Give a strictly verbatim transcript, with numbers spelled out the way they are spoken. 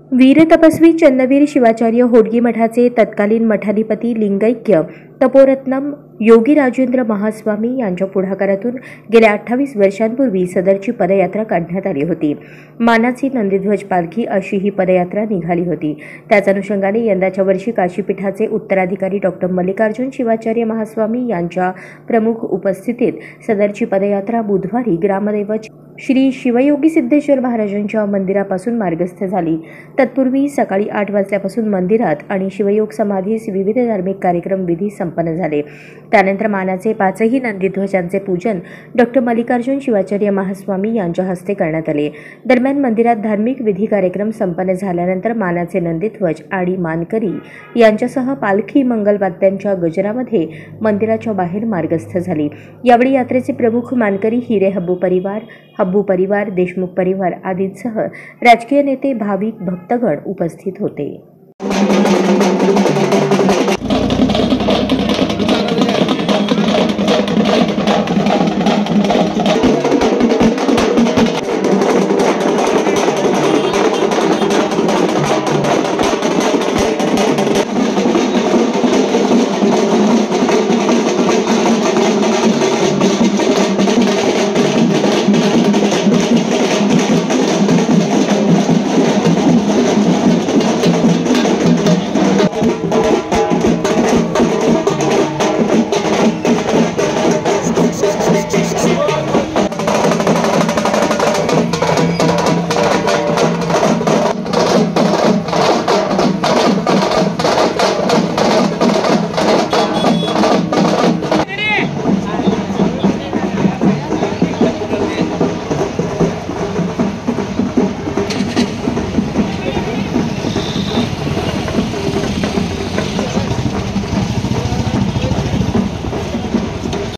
वीर तपस्वी चन्नवीर शिवाचार्य होडगी मठाचे तत्कालीन मठाधिपती लिंगैक्य तपोरत्नम योगी राजेंद्र महास्वामी यांच्या पुढाकारातून गेल्या अठ्ठावीस वर्षांपूर्वी सदरची पदयात्रा काढण्यात आली होती। मानाची नंदीध्वज पालखी अशी ही पदयात्रा निघाली होती। त्याच अनुषंगाने यंदाच्या वर्षी काशीपीठाचे उत्तराधिकारी डॉक्टर मल्लिकार्जुन शिवाचार्य महास्वामी यांच्या प्रमुख उपस्थितीत सदरची पदयात्रा बुधवारी ग्रामदैवत श्री शिवयोगी सिद्धेश्वर महाराजांच्या मंदिरापासून मार्गस्थ झाली। तत्पूर्वी सकाळी आठ वाजल्यापासून मंदिरात आणि शिवयोग समाधीस विविध धार्मिक कार्यक्रम विधी संपन्न झाले। त्यानंतर मानाचे पाचही नंदीध्वजांचे पूजन डॉक्टर मल्लिकार्जुन शिवाचार्य महास्वामी यांच्या हस्ते करण्यात आले। दरम्यान मंदिरात धार्मिक विधी कार्यक्रम संपन्न झाल्यानंतर मानाचे नंदीध्वज आणि मानकरी यांच्यासह पालखी मंगलवाद्यांच्या गजरामध्ये मंदिराच्या बाहेर मार्गस्थ झाली। यावेळी यात्रेचे प्रमुख मानकरी हिरे हब्बू परिवार, हब्बू परिवार, देशमुख परिवार आदींसह राजकीय नेते, भाविक, भक्तगण उपस्थित होते।